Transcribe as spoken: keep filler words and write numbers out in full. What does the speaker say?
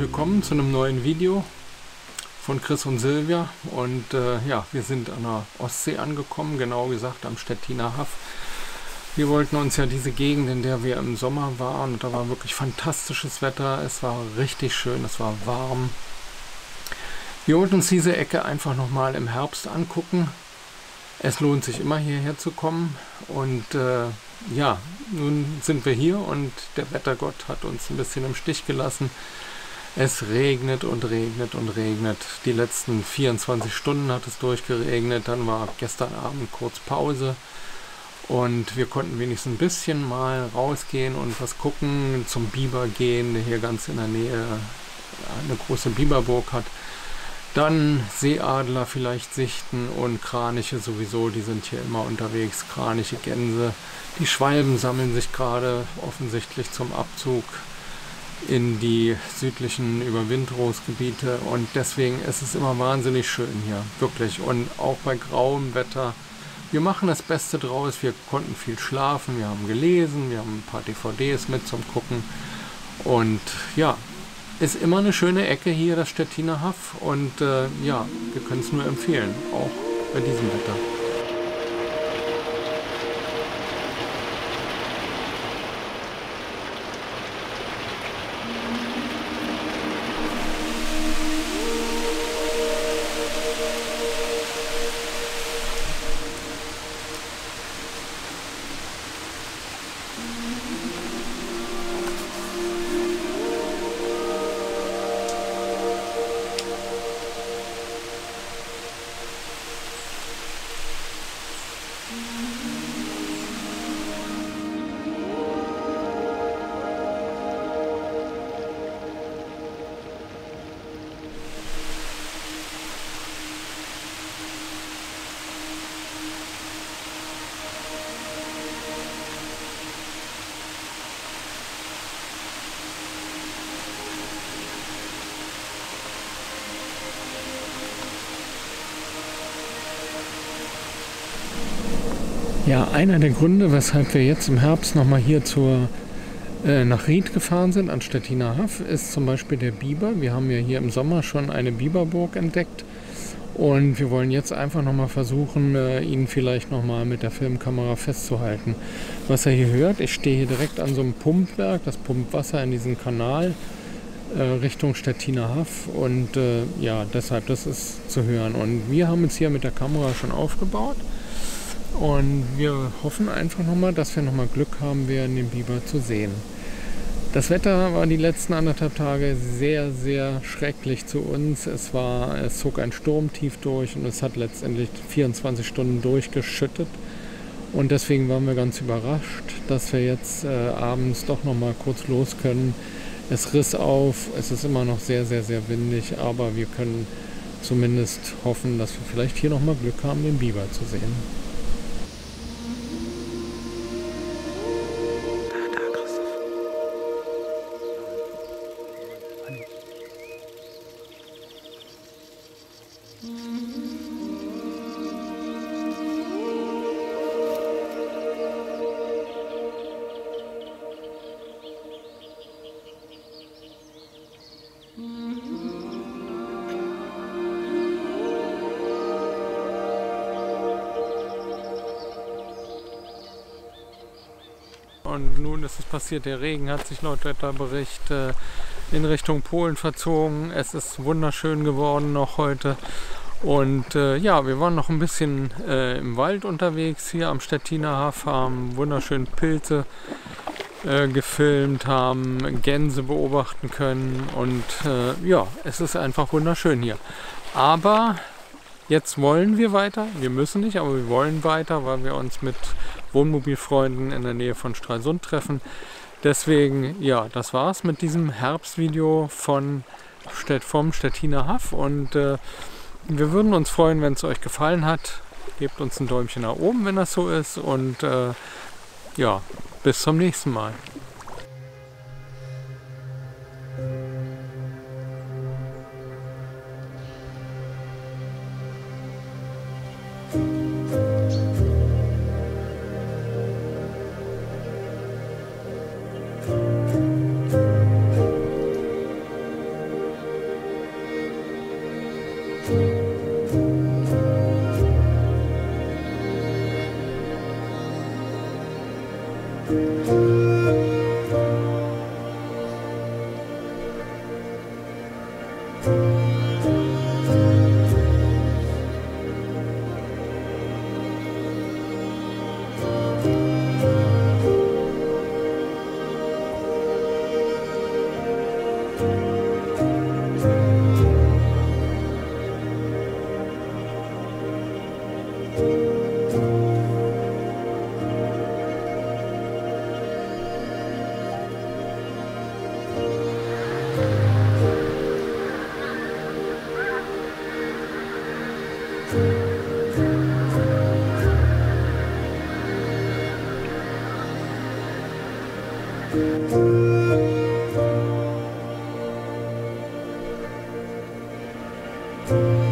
willkommen zu einem neuen Video von Chris und Silvia. Und äh, ja, wir sind an der Ostsee angekommen, genau gesagt am Stettiner Haff. Wir wollten uns ja diese Gegend, in der wir im Sommer waren, und da war wirklich fantastisches Wetter, es war richtig schön, es war warm. Wir wollten uns diese Ecke einfach nochmal im Herbst angucken. Es lohnt sich immer hierher zu kommen und äh, ja, nun sind wir hier und der Wettergott hat uns ein bisschen im Stich gelassen. Es regnet und regnet und regnet. Die letzten vierundzwanzig Stunden hat es durchgeregnet, dann war gestern Abend kurz Pause und wir konnten wenigstens ein bisschen mal rausgehen und was gucken, zum Biber gehen, der hier ganz in der Nähe eine große Biberburg hat. Dann Seeadler vielleicht sichten und Kraniche sowieso, die sind hier immer unterwegs, Kraniche, Gänse. Die Schwalben sammeln sich gerade offensichtlich zum Abzug in die südlichen Überwinterungsgebiete und deswegen ist es immer wahnsinnig schön hier, wirklich. Und auch bei grauem Wetter, wir machen das Beste draus, wir konnten viel schlafen, wir haben gelesen, wir haben ein paar D V Ds mit zum Gucken und ja, ist immer eine schöne Ecke hier, das Stettiner Haff, und äh, ja, wir können es nur empfehlen, auch bei diesem Wetter. Ja, einer der Gründe, weshalb wir jetzt im Herbst nochmal hier zur, äh, nach Ried gefahren sind, an Stettiner Haff, ist zum Beispiel der Biber. Wir haben ja hier im Sommer schon eine Biberburg entdeckt und wir wollen jetzt einfach nochmal versuchen, äh, ihn vielleicht nochmal mit der Filmkamera festzuhalten. Was ihr hier hört, ich stehe hier direkt an so einem Pumpwerk, das pumpt Wasser in diesen Kanal äh, Richtung Stettiner Haff und äh, ja, deshalb, das ist zu hören. Und wir haben uns hier mit der Kamera schon aufgebaut. Und wir hoffen einfach nochmal, dass wir nochmal Glück haben werden, den Biber zu sehen. Das Wetter war die letzten anderthalb Tage sehr, sehr schrecklich zu uns. Es war, es zog ein Sturmtief durch und es hat letztendlich vierundzwanzig Stunden durchgeschüttet. Und deswegen waren wir ganz überrascht, dass wir jetzt äh, abends doch nochmal kurz los können. Es riss auf, es ist immer noch sehr, sehr, sehr windig, aber wir können zumindest hoffen, dass wir vielleicht hier nochmal Glück haben, den Biber zu sehen. Und nun ist es passiert, der Regen hat sich laut Wetterbericht äh, in Richtung Polen verzogen. Es ist wunderschön geworden noch heute. Und äh, ja, wir waren noch ein bisschen äh, im Wald unterwegs hier am Stettiner Haff, haben wunderschön Pilze äh, gefilmt, haben Gänse beobachten können und äh, ja, es ist einfach wunderschön hier. Aber jetzt wollen wir weiter, wir müssen nicht, aber wir wollen weiter, weil wir uns mit Wohnmobilfreunden in der Nähe von Stralsund treffen. Deswegen, ja, das war's mit diesem Herbstvideo von Stett, vom Stettiner Haff und äh, wir würden uns freuen, wenn es euch gefallen hat. Gebt uns ein Däumchen nach oben, wenn das so ist und äh, ja, bis zum nächsten Mal. Musik